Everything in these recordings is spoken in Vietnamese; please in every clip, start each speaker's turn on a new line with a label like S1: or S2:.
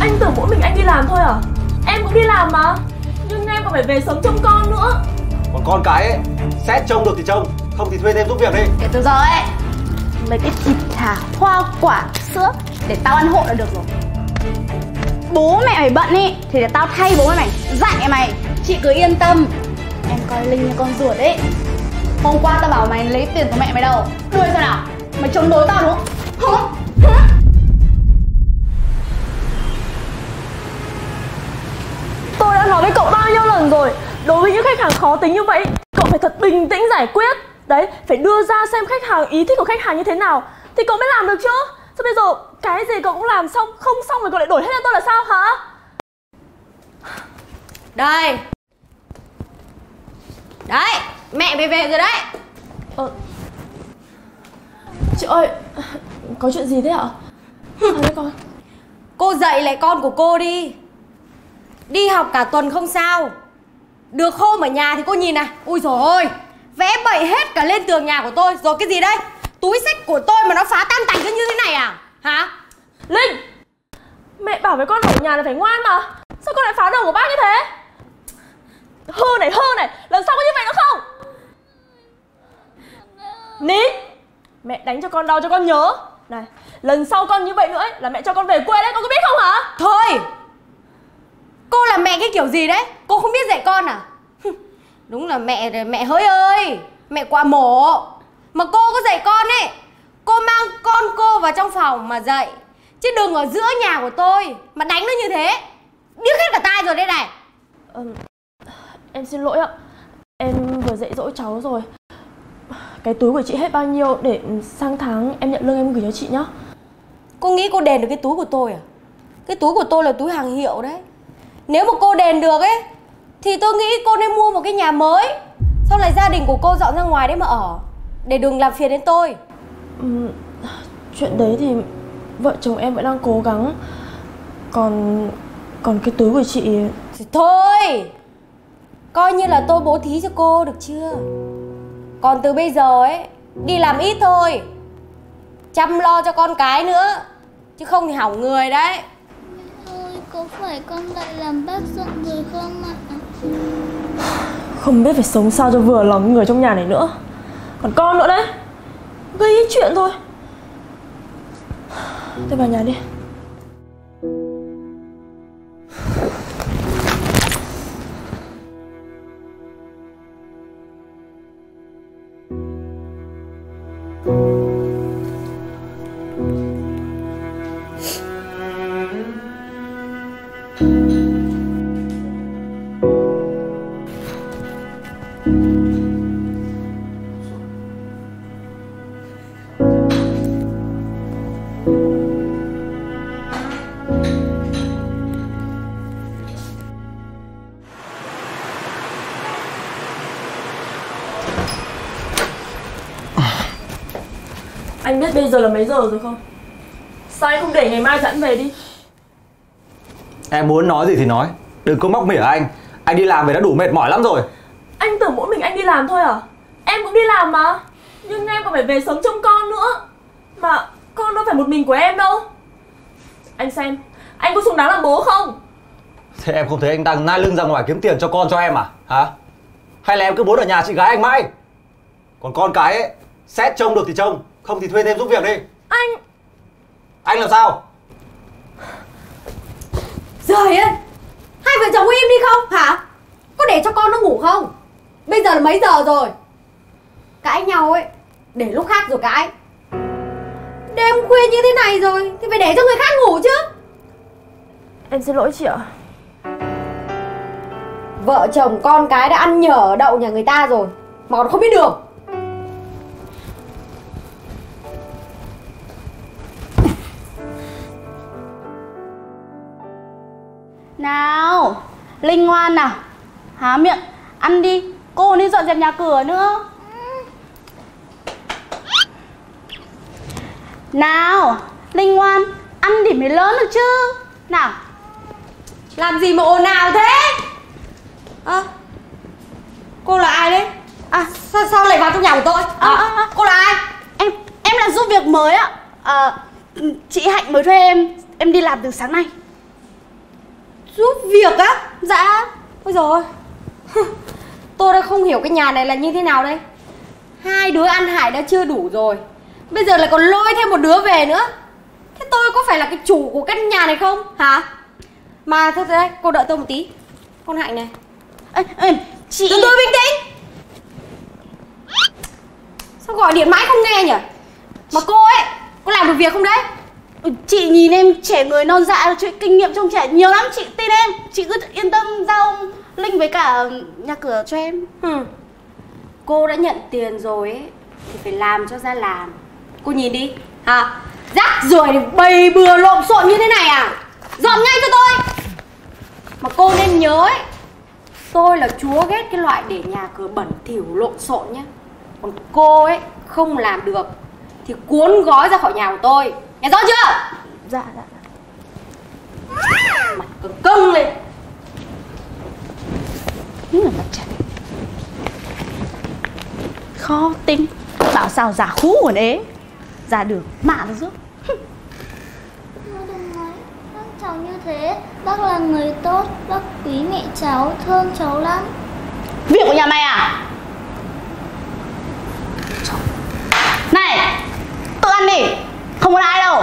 S1: Anh tưởng mỗi mình anh đi làm thôi à? Em cũng đi làm mà. Nhưng em còn phải về sống trông con nữa.
S2: Còn con cái ấy, xét trông được thì trông, không thì thuê thêm giúp việc đi.
S3: Kể từ giờ ấy, mấy cái thịt thả, hoa quả, sữa để tao ăn hộ là được rồi. Bố mẹ mày bận ý thì để tao thay bố mày dạy mày. Chị cứ yên tâm, em coi Linh như con ruột ấy. Hôm qua tao bảo mày lấy tiền của mẹ mày đâu, đưa xem nào. Mày chống đối tao đúng không?
S1: Tôi đã nói với cậu bao nhiêu lần rồi, đối với những khách hàng khó tính như vậy, cậu phải thật bình tĩnh giải quyết. Đấy, phải đưa ra xem khách hàng, ý thích của khách hàng như thế nào thì cậu mới làm được chứ. Sao bây giờ cái gì cậu cũng làm xong, không xong rồi cậu lại đổi hết cho tôi là sao hả?
S4: Đây. Đấy, mẹ về rồi đấy.
S1: Chị ơi, có chuyện gì thế ạ? Đấy con.
S4: Cô dạy lại con của cô đi. Đi học cả tuần không sao, được hôm ở nhà thì cô nhìn này. Ui dồi ôi, vẽ bậy hết cả lên tường nhà của tôi. Rồi cái gì đây? Túi xách của tôi mà nó phá tan tành như thế này à? Hả?
S1: Linh, mẹ bảo với con ở nhà là phải ngoan mà. Sao con lại phá đồ của bác như thế? Hư này, lần sau có như vậy nữa không? Nín. Mẹ đánh cho con đau cho con nhớ. Này, lần sau con như vậy nữa ấy, là mẹ cho con về quê đấy, con có biết không hả?
S4: Thôi, cô là mẹ cái kiểu gì đấy? Cô không biết dạy con à? Đúng là mẹ hỡi ơi, mẹ quả mổ. Mà cô có dạy con ấy, cô mang con cô vào trong phòng mà dạy, chứ đừng ở giữa nhà của tôi mà đánh nó như thế. Điếc hết cả tai rồi đây này.
S1: Em xin lỗi ạ. Em vừa dạy dỗ cháu rồi. Cái túi của chị hết bao nhiêu để sang tháng em nhận lương em gửi cho chị nhá.
S4: Cô nghĩ cô đền được cái túi của tôi à? Cái túi của tôi là túi hàng hiệu đấy. Nếu mà cô đền được ấy thì tôi nghĩ cô nên mua một cái nhà mới, sau này gia đình của cô dọn ra ngoài đấy mà ở, để đừng làm phiền đến tôi.
S1: Chuyện đấy thì vợ chồng em vẫn đang cố gắng. Còn cái túi của chị
S4: thì thôi, coi như là tôi bố thí cho cô được chưa? Còn từ bây giờ ấy, đi làm ít thôi, chăm lo cho con cái nữa, chứ không thì hỏng người đấy.
S5: Mẹ ơi, có phải con lại làm bác giận rồi không ạ?
S1: không biết phải sống sao cho vừa lòng người trong nhà này nữa. Còn con nữa đấy, gây ít chuyện thôi. Tôi vào nhà đi. Anh biết bây giờ là mấy giờ rồi không? Sao anh không để ngày mai dẫn về đi?
S2: Em muốn nói gì thì nói, đừng có móc mỉa anh. Anh đi làm về đã đủ mệt mỏi lắm rồi.
S1: Anh tưởng mỗi mình anh đi làm thôi à? Em cũng đi làm mà. Nhưng em còn phải về sống trông con nữa. Mà con đâu phải một mình của em đâu. Anh xem, anh có xứng đáng làm bố không?
S2: Thế em không thấy anh đang nai lưng ra ngoài kiếm tiền cho con cho em à? Hả? Hay là em cứ muốn ở nhà chị gái anh mãi? Còn con cái ấy, xét trông được thì trông, không thì thuê thêm giúp việc đi. Anh làm sao?
S4: Giời ơi, hai vợ chồng im đi không hả? Có để cho con nó ngủ không? Bây giờ là mấy giờ rồi? Cãi nhau ấy, để lúc khác rồi cãi. Đêm khuya như thế này rồi thì phải để cho người khác ngủ chứ.
S1: Em xin lỗi chị ạ.
S4: Vợ chồng con cái đã ăn nhờ ở đậu nhà người ta rồi mà còn không biết đường.
S3: Nào, Linh ngoan nào, há miệng, ăn đi. Cô đi dọn dẹp nhà cửa nữa. Nào, Linh ngoan, ăn để mới lớn được chứ. Nào.
S4: Làm gì mà ồn ào thế? Cô là ai đấy? Sao lại vào trong nhà của tôi? Cô là ai?
S3: Em là giúp việc mới ạ. Chị Hạnh mới thuê em đi làm từ sáng nay.
S4: Giúp việc á? Dạ. Ôi dồi. Tôi đã không hiểu cái nhà này là như thế nào đây. Hai đứa ăn hại đã chưa đủ rồi, bây giờ lại còn lôi thêm một đứa về nữa. Thế tôi có phải là cái chủ của căn nhà này không hả? Mà thôi đây, cô đợi tôi một tí. Con Hạnh này.
S3: Chị...
S4: Tôi bình tĩnh. Sao gọi điện mãi không nghe nhỉ? Mà cô ấy, có làm được việc không đấy?
S3: Chị nhìn em trẻ người non dạ, chuyện kinh nghiệm trông trẻ nhiều lắm, chị tin em. Chị cứ yên tâm giao Linh với cả nhà cửa cho em.
S4: Cô đã nhận tiền rồi ấy, thì phải làm cho ra làm. Cô nhìn đi, hả? Rác rưởi bầy bừa lộn xộn như thế này à? Dọn ngay cho tôi. Mà cô nên nhớ ấy, tôi là chúa ghét cái loại để nhà cửa bẩn thỉu lộn xộn nhá. Còn cô ấy không làm được thì cuốn gói ra khỏi nhà của tôi. Nghe rõ chưa?
S3: Dạ dạ.
S4: Mặt cưng lên.
S3: Đúng là mặt chặt. Khó tin. Bảo sao giả khú còn ế. Ra được mà nó rước.
S5: Đừng nói bác cháu như thế. Bác là người tốt, bác quý mẹ cháu, thương cháu lắm.
S3: Việc của nhà mày à? Này, tự ăn đi, không có ai đâu.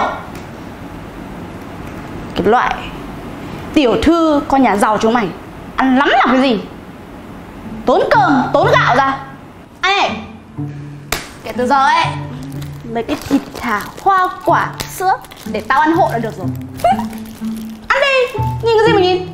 S3: Cái loại tiểu thư con nhà giàu chúng mày ăn lắm làm cái gì? Tốn cơm, tốn gạo ra. Ăn đi. Kể từ giờ ấy, mấy cái thịt thảo, hoa quả, sữa để tao ăn hộ là được rồi. Ăn đi, nhìn cái gì mà nhìn.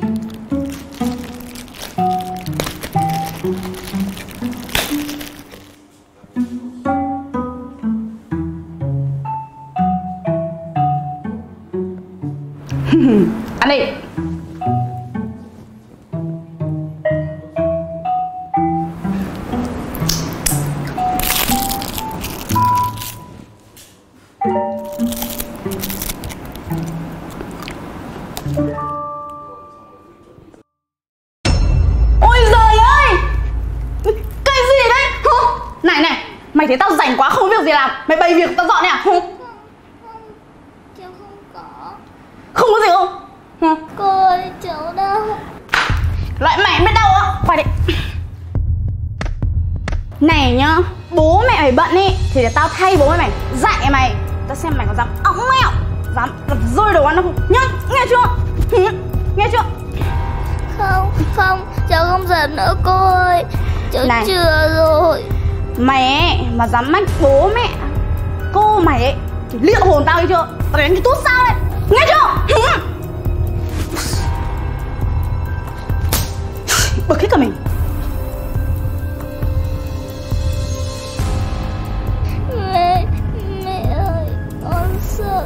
S3: Ăn đi. Ôi giời ơi, cái gì đấy? Này này, mày thấy tao rảnh quá không có việc gì làm, mày bày việc tao dọn này à?
S5: Cháu không có.
S3: Không có gì không?
S5: Cô ơi, cháu đau.
S3: Loại mày biết đau á? Khoai đi. Này nhá, bố mẹ mày bận ý thì để tao thay bố mày dạy mày. Tao xem mày có dám óng mẹo, dám rơi đồ ăn không nhá, nghe chưa? Nghe chưa?
S5: Không, không, cháu không giận nữa cô ơi. Cháu
S3: Này.
S5: chừa rồi.
S3: Mày ấy mà dám mách bố mẹ cô mày ấy thì liệu hồn tao đi chưa? Tao đánh cái tút sao đấy, nghe chưa? Bực hết cả mình.
S5: Mẹ, mẹ ơi, con sợ.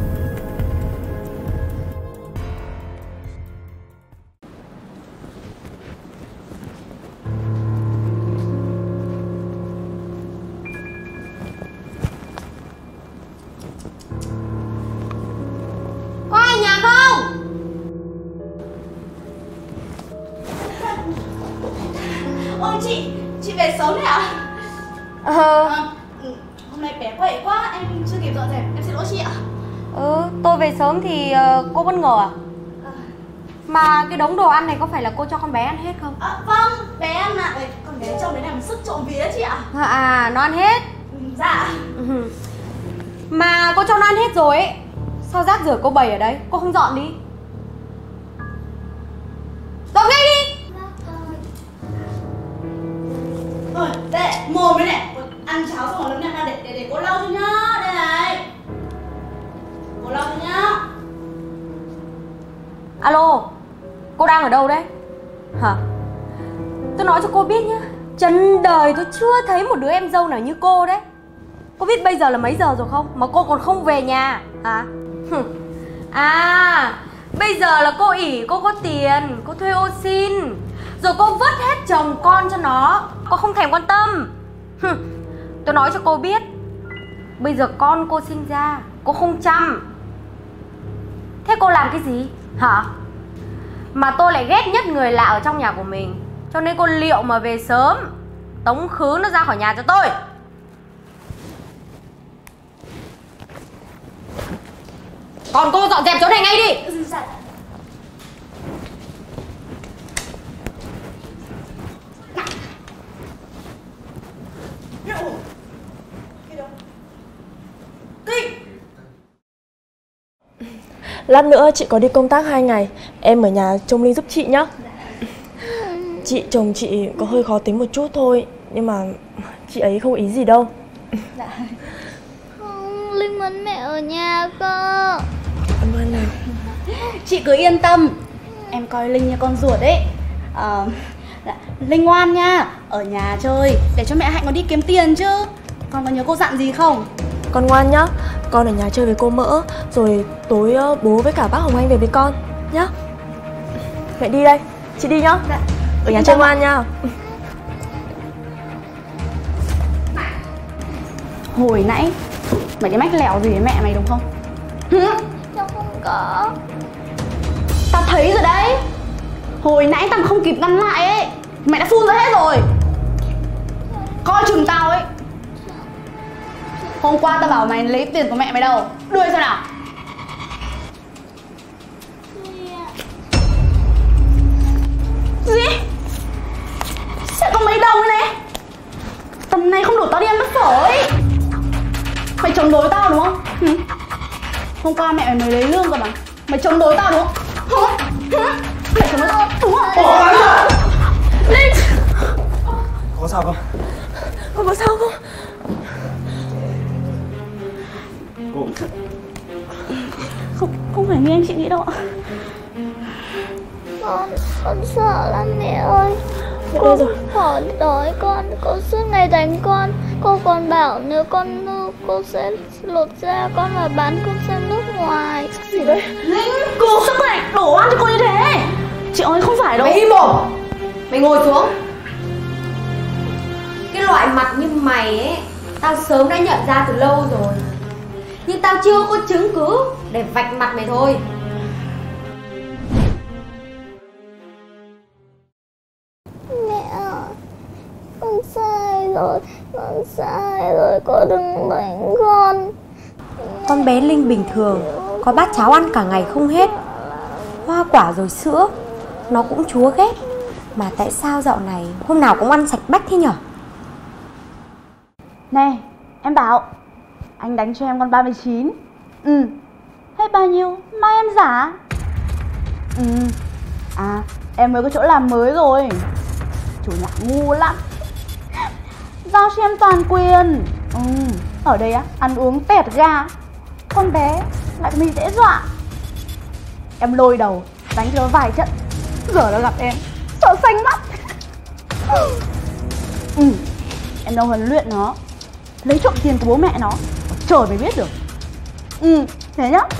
S4: Có ai nhà không?
S3: Ôi chị về sớm đấy ạ? Hôm nay bé quậy quá, em chưa kịp dọn dẹp, em xin lỗi chị ạ.
S4: Tôi về sớm thì cô bất ngờ à? Mà cái đống đồ ăn này có phải là cô cho con bé ăn hết không?
S3: Vâng, bé ăn ạ. Con bé trong đấy làm sức trộm vía chị ạ.
S4: À, nó ăn hết.
S3: Dạ.
S4: Mà cô cho nó ăn hết rồi ấy, sao rác rưởi cô bày ở đấy? Cô không dọn đi? Dọn ngay đi.
S3: Rồi, đây, mồm đây này. Ăn cháo xong rồi lấm nhặt ra để cô lau cho nhá. Đây này. Cô lau cho nhá.
S4: Alo, cô đang ở đâu đấy? Hả? Tôi nói cho cô biết nhá, trần đời tôi chưa thấy một đứa em dâu nào như cô đấy. Cô biết bây giờ là mấy giờ rồi không? Mà cô còn không về nhà hả? À, bây giờ là cô ỷ cô có tiền, cô thuê ô xin, rồi cô vứt hết chồng con cho nó, cô không thèm quan tâm. Tôi nói cho cô biết, bây giờ con cô sinh ra, cô không chăm. Thế cô làm cái gì? Hả? Mà tôi lại ghét nhất người lạ ở trong nhà của mình, cho nên cô liệu mà về sớm, tống khứ nó ra khỏi nhà cho tôi. Còn cô dọn dẹp chỗ này ngay đi.
S1: Lát nữa chị có đi công tác 2 ngày, em ở nhà trông Linh giúp chị nhá. Chị chồng chị có hơi khó tính một chút thôi, nhưng mà chị ấy không ý gì đâu.
S5: Dạ. Không, Linh muốn mẹ ở nhà cơ.
S1: Em ngoan nào.
S3: Chị cứ yên tâm, em coi Linh như con ruột ấy. Linh ngoan nha, ở nhà chơi để cho mẹ Hạnh còn đi kiếm tiền chứ. Con có nhớ cô dặn gì không?
S1: Con ngoan nhá, con ở nhà chơi với cô Mỡ, rồi tối bố với cả bác Hồng Anh về với con nhá. Mẹ đi đây, chị đi nhá.
S3: Dạ.
S1: Ở nhà chơi ngoan nha.
S3: Hồi nãy mày đi mách lèo gì với mẹ mày đúng không?
S5: Cháu không có.
S3: Tao thấy rồi đấy. Hồi nãy tao không kịp ngăn lại ấy, mẹ đã phun ra hết rồi. Coi chừng tao ấy. Hôm qua tao bảo mày lấy tiền của mẹ mày đâu, đưa xem nào. Gì? Sẽ có mấy đồng ấy này. Tầm này không đủ tao đi ăn bát phở ấy. Mày chống đối tao đúng không? Hôm qua mẹ mày mới lấy lương cơ mà. Mày chống đối tao đúng không? Mày chống đối tao đúng không? Linh!
S2: Có sao không?
S1: Con có sao không?
S2: Cô...
S3: Không phải như anh chị nghĩ đâu ạ.
S5: Con sợ lắm mẹ ơi. Cô khỏi đói cô suốt ngày đánh con. Cô còn bảo nếu con hư cô sẽ lột da con và bán con sang nước ngoài.
S1: Gì đấy?
S3: Linh! Cô sao lại đổ oan cho cô như thế? Chị ơi không phải đâu.
S4: Mày im mồm! Mày ngồi xuống. Cái loại mặt như mày ấy, tao sớm đã nhận ra từ lâu rồi. Nhưng tao chưa có chứng cứ để vạch mặt mày thôi.
S5: Mẹ ạ, con sai rồi, cô đừng đánh con.
S6: Con bé Linh bình thường, có bát cháo ăn cả ngày không hết, hoa quả rồi sữa nó cũng chúa ghét. Mà tại sao dạo này hôm nào cũng ăn sạch bách thế nhở?
S3: Này, em bảo anh đánh cho em con 39. Hết bao nhiêu? Mai em giả. À, em mới có chỗ làm mới rồi. Chủ nhà ngu lắm, giao cho em toàn quyền. Ở đây á, ăn uống tẹt ga. Con bé lại bị dễ dọa. Em lôi đầu, đánh cho nó vài trận. Giờ nó gặp em, sợ xanh mắt. Em đâu huấn luyện nó, lấy trộm tiền của bố mẹ nó, trời mới biết được. Thế nhá.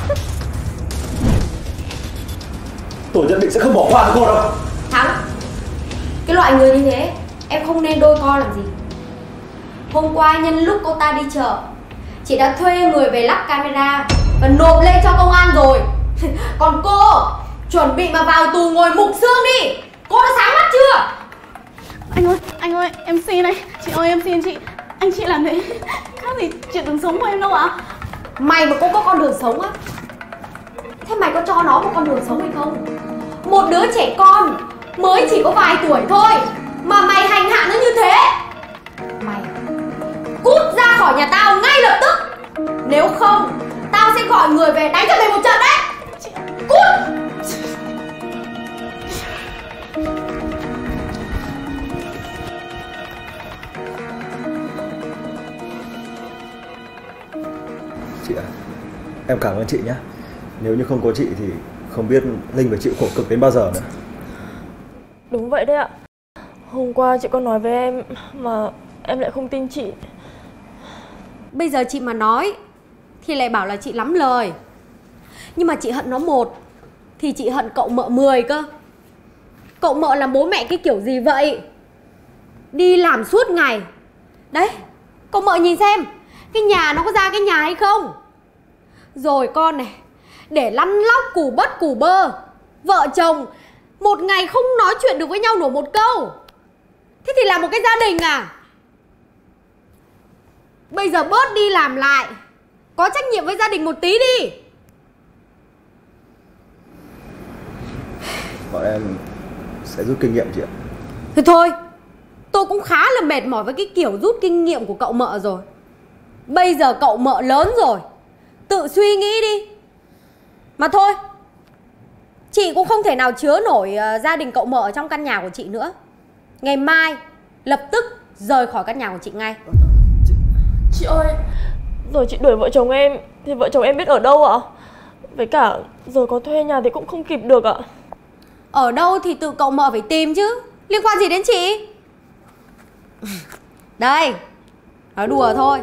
S2: Tôi nhất định sẽ không bỏ qua cho cô đâu.
S4: Thắng, cái loại người như thế em không nên đôi co làm gì. Hôm qua nhân lúc cô ta đi chợ, chị đã thuê người về lắp camera và nộp lên cho công an rồi. Còn cô chuẩn bị mà vào tù ngồi mục xương đi. Cô đã sáng mắt chưa?
S3: Anh ơi, em xin đây. Chị ơi, em xin chị. Anh chị làm thế khác gì chuyện đường sống của em đâu ạ?
S4: Mày mà cũng có con đường sống á, thế mày có cho nó một con đường sống hay không? Một đứa trẻ con mới chỉ có vài tuổi thôi mà mày hành hạ nó như thế. Mày cút ra khỏi nhà tao ngay lập tức. Nếu không tao sẽ gọi người về đánh cho mày một trận đấy. Cút.
S2: Chị ạ, em cảm ơn chị nhé. Nếu như không có chị thì không biết Linh phải chịu khổ cực đến bao giờ nữa.
S1: Đúng vậy đấy ạ. Hôm qua chị có nói với em mà em lại không tin chị.
S4: Bây giờ chị mà nói thì lại bảo là chị lắm lời. Nhưng mà chị hận nó một thì chị hận cậu mợ 10 cơ. Cậu mợ làm bố mẹ cái kiểu gì vậy? Đi làm suốt ngày. Đấy, cậu mợ nhìn xem cái nhà nó có ra cái nhà hay không. Rồi con này, để lăn lóc củ bất củ bơ. Vợ chồng một ngày không nói chuyện được với nhau nổi một câu. Thế thì làm một cái gia đình à? Bây giờ bớt đi làm lại, có trách nhiệm với gia đình một tí đi.
S2: Bọn em sẽ rút kinh nghiệm chị ạ.
S4: Thì thôi, tôi cũng khá là mệt mỏi với cái kiểu rút kinh nghiệm của cậu mợ rồi. Bây giờ cậu mợ lớn rồi, tự suy nghĩ đi. Mà thôi, chị cũng không thể nào chứa nổi gia đình cậu Mợ ở trong căn nhà của chị nữa. Ngày mai lập tức rời khỏi căn nhà của chị ngay.
S1: Chị ơi, rồi chị đuổi vợ chồng em thì vợ chồng em biết ở đâu ạ? Với cả rồi có thuê nhà thì cũng không kịp được ạ.
S4: Ở đâu thì tự cậu Mợ phải tìm chứ, liên quan gì đến chị? Đây, nói đùa thôi.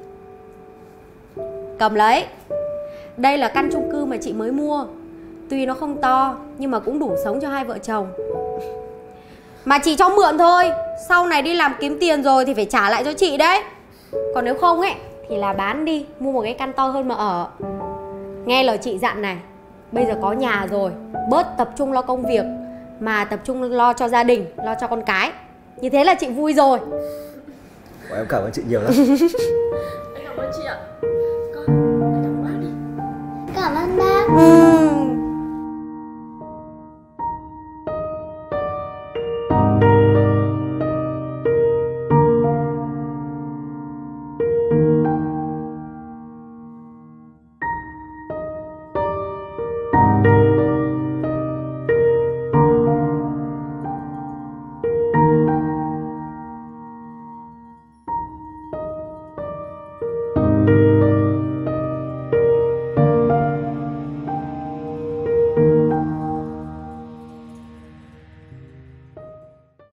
S4: Cầm lấy. Đây là căn chung cư mà chị mới mua. Tuy nó không to nhưng mà cũng đủ sống cho hai vợ chồng. Mà chị cho mượn thôi, sau này đi làm kiếm tiền rồi thì phải trả lại cho chị đấy. Còn nếu không ấy thì là bán đi, mua một cái căn to hơn mà ở. Nghe lời chị dặn này, bây giờ có nhà rồi, bớt tập trung lo công việc mà tập trung lo cho gia đình, lo cho con cái. Như thế là chị vui rồi.
S2: Em cảm ơn chị nhiều lắm.
S1: Em cảm ơn chị ạ. Con, hãy cảm ơn bác đi.
S5: Cảm ơn bác.